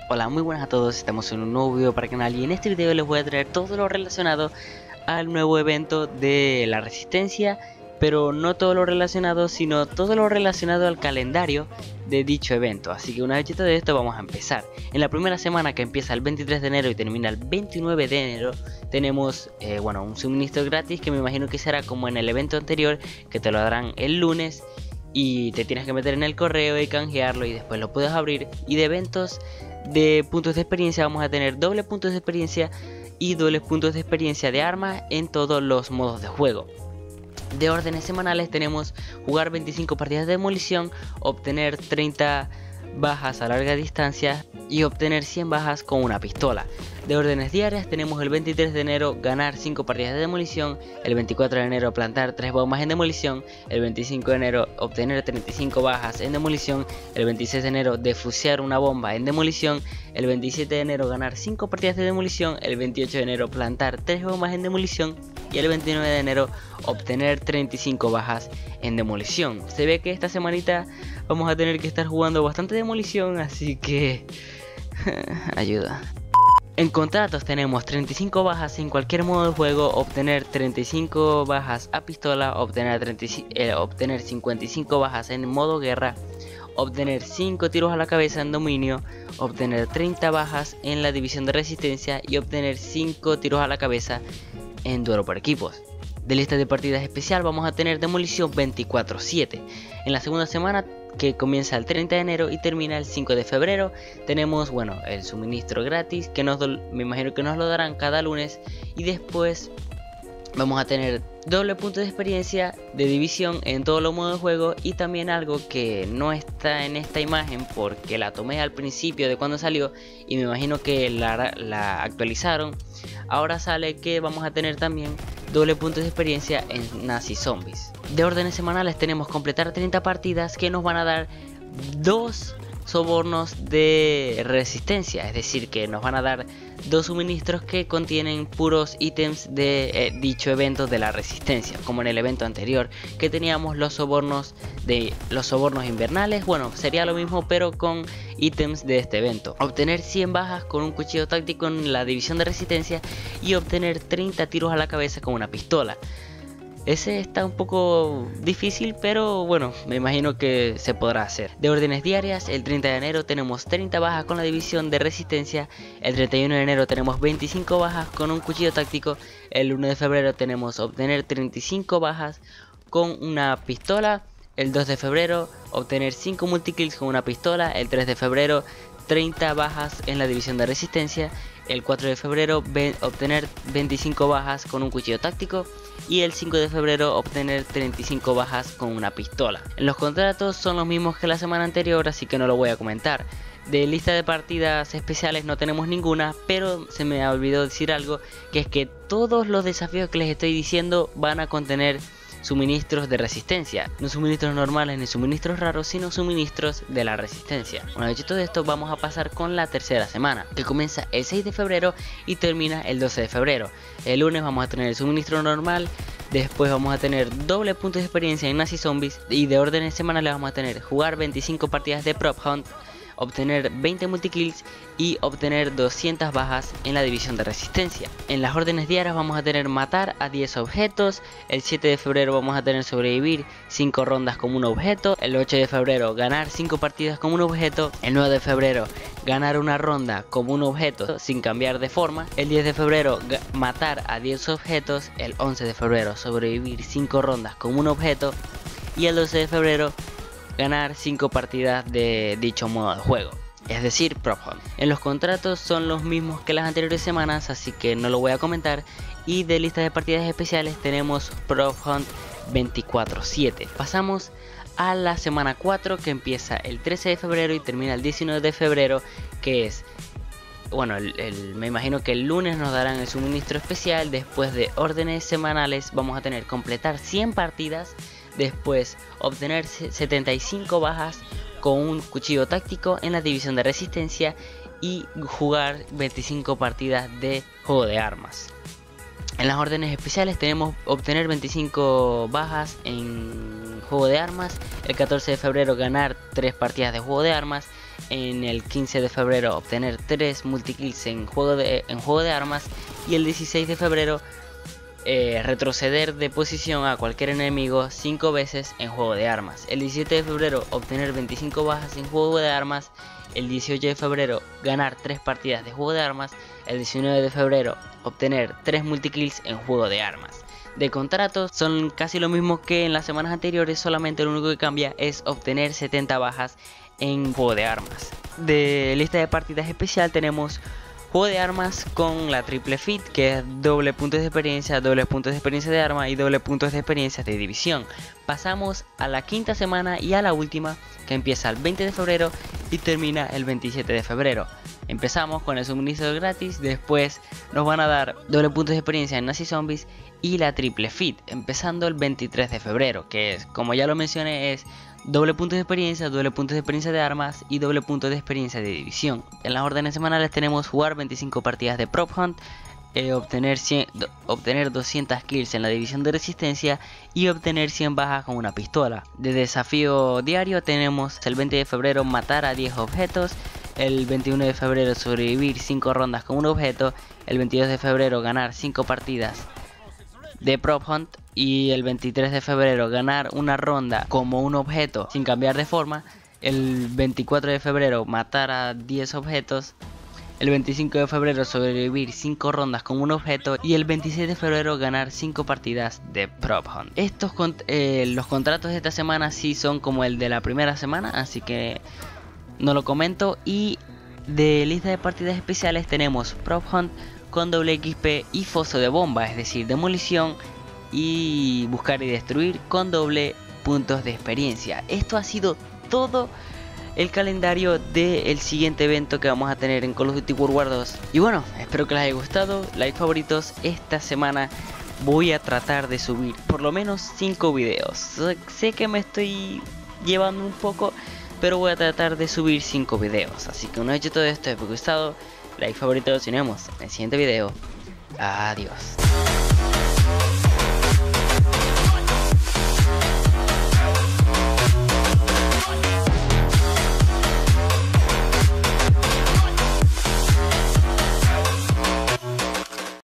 Hola, muy buenas a todos, estamos en un nuevo video para el canal y en este video les voy a traer todo lo relacionado al nuevo evento de la Resistencia, pero no todo lo relacionado, sino todo lo relacionado al calendario de dicho evento. Así que una vez hecho de esto vamos a empezar. En la primera semana, que empieza el 23 de enero y termina el 29 de enero, tenemos un suministro gratis que me imagino que será como en el evento anterior, que te lo darán el lunes y te tienes que meter en el correo y canjearlo y después lo puedes abrir. Y de eventos de puntos de experiencia vamos a tener doble puntos de experiencia y dobles puntos de experiencia de armas en todos los modos de juego. De órdenes semanales tenemos jugar 25 partidas de demolición, obtener 30 bajas a larga distancia y obtener 100 bajas con una pistola. De órdenes diarias tenemos el 23 de enero ganar 5 partidas de demolición, el 24 de enero plantar 3 bombas en demolición, el 25 de enero obtener 35 bajas en demolición, el 26 de enero defusear una bomba en demolición, el 27 de enero ganar 5 partidas de demolición, el 28 de enero plantar 3 bombas en demolición y el 29 de enero obtener 35 bajas en demolición. Se ve que esta semanita vamos a tener que estar jugando bastante demolición, así que ayuda. En contratos tenemos 35 bajas en cualquier modo de juego, obtener 35 bajas a pistola, obtener 55 bajas en modo guerra, obtener 5 tiros a la cabeza en dominio, obtener 30 bajas en la división de resistencia y obtener 5 tiros a la cabeza en duelo por equipos. De lista de partidas especial vamos a tener demolición 24/7. En la segunda semana, que comienza el 30 de enero y termina el 5 de febrero, tenemos el suministro gratis que me imagino que nos lo darán cada lunes, y después vamos a tener doble punto de experiencia de división en todos los modos de juego, y también algo que no está en esta imagen porque la tomé al principio de cuando salió y me imagino que la actualizaron. Ahora sale que vamos a tener también doble punto de experiencia en Nazi Zombies. De órdenes semanales tenemos completar 30 partidas que nos van a dar 2 sobornos de resistencia, es decir, que nos van a dar 2 suministros que contienen puros ítems de dicho evento de la resistencia, como en el evento anterior que teníamos los sobornos invernales. Sería lo mismo pero con ítems de este evento. Obtener 100 bajas con un cuchillo táctico en la división de resistencia y obtener 30 tiros a la cabeza con una pistola. Ese está un poco difícil, pero me imagino que se podrá hacer. De órdenes diarias, el 30 de enero tenemos 30 bajas con la división de resistencia, el 31 de enero tenemos 25 bajas con un cuchillo táctico, el 1 de febrero tenemos obtener 35 bajas con una pistola, el 2 de febrero obtener 5 multikills con una pistola, el 3 de febrero 30 bajas en la división de resistencia, el 4 de febrero obtener 25 bajas con un cuchillo táctico y el 5 de febrero obtener 35 bajas con una pistola. Los contratos son los mismos que la semana anterior, así que no lo voy a comentar. De lista de partidas especiales no tenemos ninguna, pero se me olvidó decir algo, que es que todos los desafíos que les estoy diciendo van a contener suministros de resistencia, no suministros normales ni suministros raros, sino suministros de la resistencia. Una vez hecho todo esto, vamos a pasar con la tercera semana, que comienza el 6 de febrero y termina el 12 de febrero. El lunes vamos a tener el suministro normal, después vamos a tener doble puntos de experiencia en Nazi Zombies, y de órdenes semanales vamos a tener jugar 25 partidas de Prop Hunt, obtener 20 multikills y obtener 200 bajas en la división de resistencia. En las órdenes diarias vamos a tener matar a 10 objetos, el 7 de febrero vamos a tener sobrevivir 5 rondas como un objeto, el 8 de febrero ganar 5 partidas como un objeto, el 9 de febrero ganar una ronda como un objeto sin cambiar de forma, el 10 de febrero matar a 10 objetos, el 11 de febrero sobrevivir 5 rondas como un objeto y el 12 de febrero ganar 5 partidas de dicho modo de juego, es decir, Prop Hunt. En los contratos son los mismos que las anteriores semanas, así que no lo voy a comentar. Y de lista de partidas especiales tenemos Prop Hunt 24/7. Pasamos a la semana 4, que empieza el 13 de febrero y termina el 19 de febrero, que es me imagino que el lunes nos darán el suministro especial. Después de órdenes semanales vamos a tener completar 100 partidas, después obtener 75 bajas con un cuchillo táctico en la división de resistencia y jugar 25 partidas de juego de armas. En las órdenes especiales tenemos obtener 25 bajas en juego de armas, el 14 de febrero ganar 3 partidas de juego de armas, En el 15 de febrero obtener 3 multikills en juego de armas. Y el 16 de febrero retroceder de posición a cualquier enemigo 5 veces en juego de armas. El 17 de febrero obtener 25 bajas en juego de armas. El 18 de febrero ganar 3 partidas de juego de armas. El 19 de febrero obtener 3 multikills en juego de armas. De contratos son casi lo mismo que en las semanas anteriores, solamente lo único que cambia es obtener 70 bajas en juego de armas. De lista de partidas especial tenemos juego de armas con la triple fit, que es doble puntos de experiencia, doble puntos de experiencia de arma y doble puntos de experiencia de división. Pasamos a la quinta semana y a la última, que empieza el 20 de febrero y termina el 27 de febrero. Empezamos con el suministro gratis, después nos van a dar doble puntos de experiencia en Nazi Zombies y la triple fit, empezando el 23 de febrero, que es, como ya lo mencioné, es doble puntos de experiencia, doble puntos de experiencia de armas y doble puntos de experiencia de división. En las órdenes semanales tenemos jugar 25 partidas de Prop Hunt, obtener 200 kills en la división de resistencia y obtener 100 bajas con una pistola. De desafío diario tenemos el 20 de febrero matar a 10 objetos, el 21 de febrero sobrevivir 5 rondas con un objeto, el 22 de febrero ganar 5 partidas de Prop Hunt y el 23 de febrero ganar una ronda como un objeto sin cambiar de forma, el 24 de febrero matar a 10 objetos, el 25 de febrero sobrevivir 5 rondas con un objeto y el 26 de febrero ganar 5 partidas de Prop Hunt. Los contratos de esta semana sí son como el de la primera semana, así que no lo comento. Y de lista de partidas especiales tenemos Prop Hunt con doble XP y foso de bomba, es decir, demolición y buscar y destruir con doble puntos de experiencia. Esto ha sido todo el calendario del siguiente evento que vamos a tener en Call of Duty World War 2. Y bueno, espero que les haya gustado. Like, favoritos. Esta semana voy a tratar de subir por lo menos 5 videos. Sé que me estoy llevando un poco, pero voy a tratar de subir 5 videos. Así que una vez hecho todo esto, espero que os haya gustado. Like, favoritos, y nos vemos en el siguiente video. Adiós.